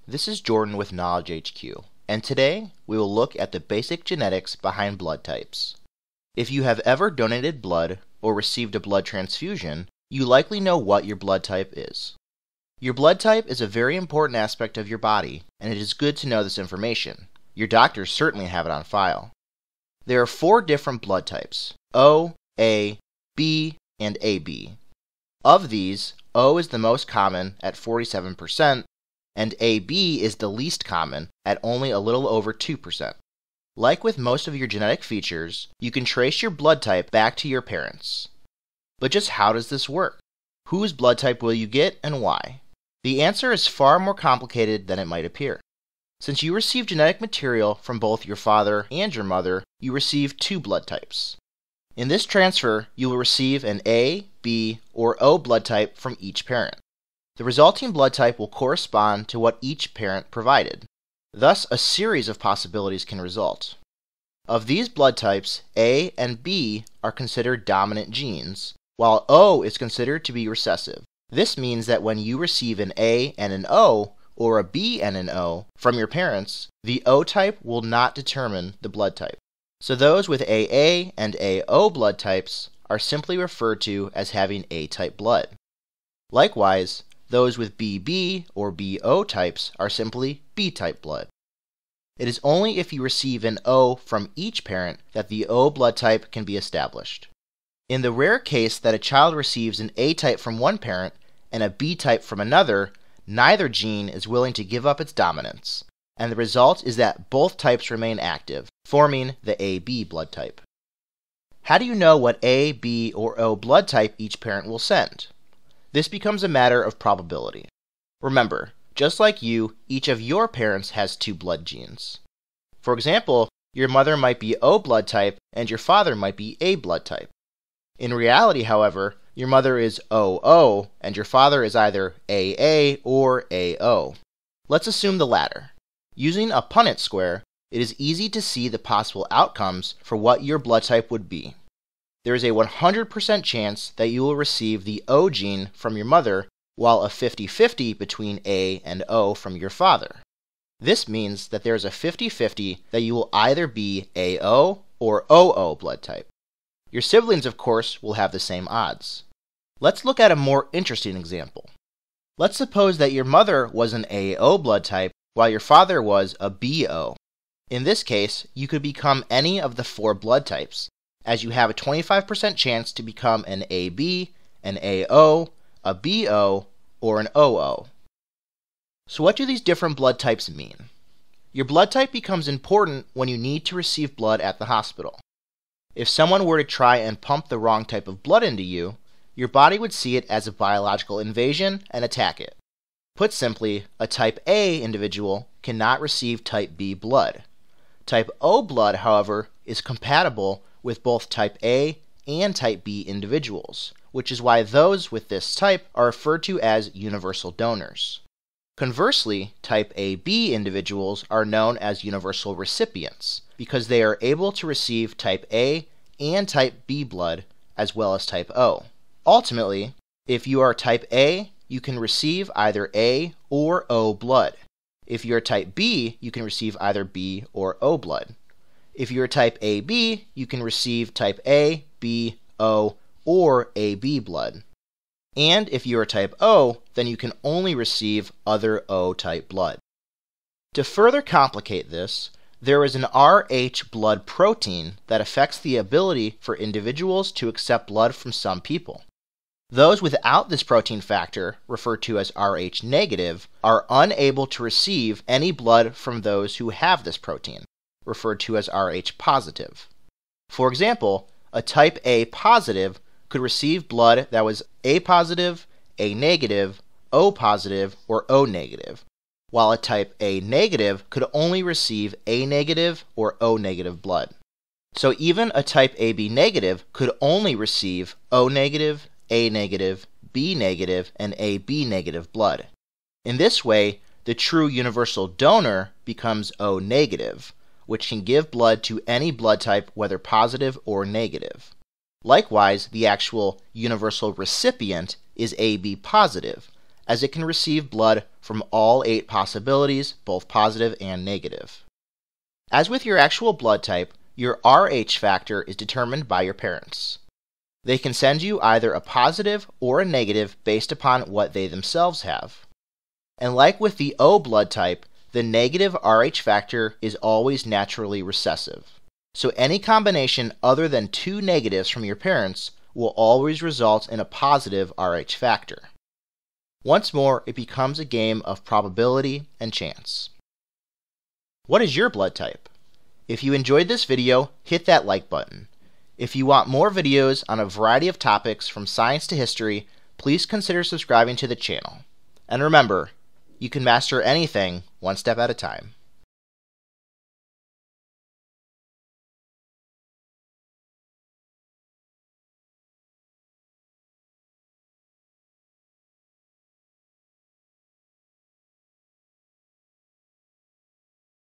this is Jordan with Knowledge HQ, and today we will look at the basic genetics behind blood types. If you have ever donated blood or received a blood transfusion, you likely know what your blood type is. Your blood type is a very important aspect of your body, and it is good to know this information. Your doctors certainly have it on file. There are 4 different blood types: O, A, B, and AB. Of these, O is the most common at 47%, and AB is the least common at only a little over 2%. Like with most of your genetic features, you can trace your blood type back to your parents. But just how does this work? Whose blood type will you get and why? The answer is far more complicated than it might appear. Since you receive genetic material from both your father and your mother, you receive 2 blood types. In this transfer, you will receive an A, B, or O blood type from each parent. The resulting blood type will correspond to what each parent provided. Thus, a series of possibilities can result. Of these blood types, A and B are considered dominant genes, while O is considered to be recessive. This means that when you receive an A and an O, or a B and an O, from your parents, the O type will not determine the blood type. So those with AA and AO blood types are simply referred to as having A-type blood. Likewise, those with BB or BO types are simply B-type blood. It is only if you receive an O from each parent that the O blood type can be established. In the rare case that a child receives an A type from one parent and a B type from another, neither gene is willing to give up its dominance, and the result is that both types remain active, forming the AB blood type. How do you know what A, B, or O blood type each parent will send? This becomes a matter of probability. Remember, just like you, each of your parents has 2 blood genes. For example, your mother might be O blood type and your father might be A blood type. In reality, however, your mother is OO and your father is either AA or AO. Let's assume the latter. Using a Punnett square, it is easy to see the possible outcomes for what your blood type would be. There is a 100% chance that you will receive the O gene from your mother, while a 50-50 between A and O from your father. This means that there is a 50-50 that you will either be AO or OO blood type. Your siblings, of course, will have the same odds. Let's look at a more interesting example. Let's suppose that your mother was an AO blood type while your father was a BO. In this case, you could become any of the 4 blood types, as you have a 25% chance to become an AB, an AO, a BO, or an OO. So what do these different blood types mean? Your blood type becomes important when you need to receive blood at the hospital. If someone were to try and pump the wrong type of blood into you, your body would see it as a biological invasion and attack it. Put simply, a type A individual cannot receive type B blood. Type O blood, however, is compatible with both type A and type B individuals, which is why those with this type are referred to as universal donors. Conversely, type AB individuals are known as universal recipients because they are able to receive type A and type B blood as well as type O. Ultimately, if you are type A, you can receive either A or O blood. If you are type B, you can receive either B or O blood. If you are type AB, you can receive type A, B, O, or AB blood. And if you are type O, then you can only receive other O type blood. To further complicate this, there is an Rh blood protein that affects the ability for individuals to accept blood from some people. Those without this protein factor, referred to as Rh negative, are unable to receive any blood from those who have this protein, referred to as Rh positive. For example, a type A positive could receive blood that was A positive, A negative, O positive, or O negative, while a type A negative could only receive A negative or O negative blood. So even a type AB negative could only receive O negative, A negative, B negative, and AB negative blood. In this way, the true universal donor becomes O negative, which can give blood to any blood type whether positive or negative. Likewise, the actual universal recipient is AB positive, as it can receive blood from all 8 possibilities, both positive and negative. As with your actual blood type, your Rh factor is determined by your parents. They can send you either a positive or a negative based upon what they themselves have. And like with the O blood type, the negative Rh factor is always naturally recessive. So any combination other than 2 negatives from your parents will always result in a positive Rh factor. Once more, it becomes a game of probability and chance. What is your blood type? If you enjoyed this video, hit that like button. If you want more videos on a variety of topics from science to history, please consider subscribing to the channel. And remember, you can master anything one step at a time.